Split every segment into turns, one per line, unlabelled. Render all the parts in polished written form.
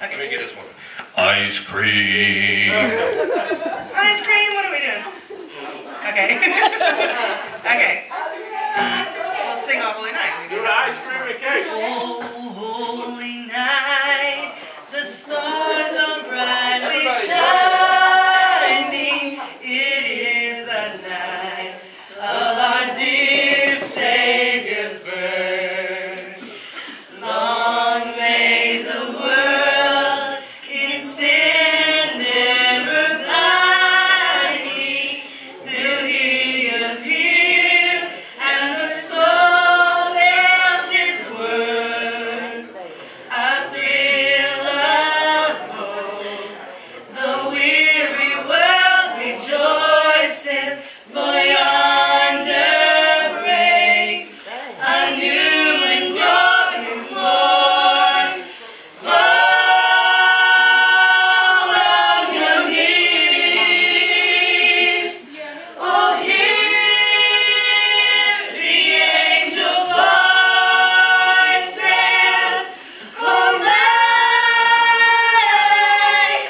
Okay.
Let me get this one.
Ice cream. Ice cream, what are we doing? Okay. Okay. We'll sing all Holy Night.
Do the ice cream and cake.
Oh, holy night, the stars are brightly shining. It is the night of our dear Savior's birth. Long lay the world in sin never pining, till He appeared and the soul felt His word. A thrill of hope, the weary world rejoices, for yonder breaks a new and glorious morn. Fall on your knees, oh hear the angel voices, oh light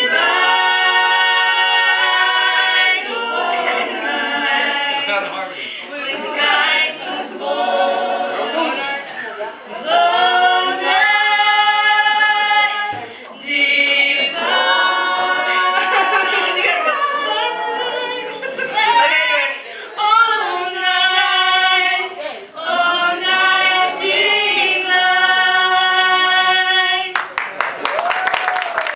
divine, oh
I found a harmony.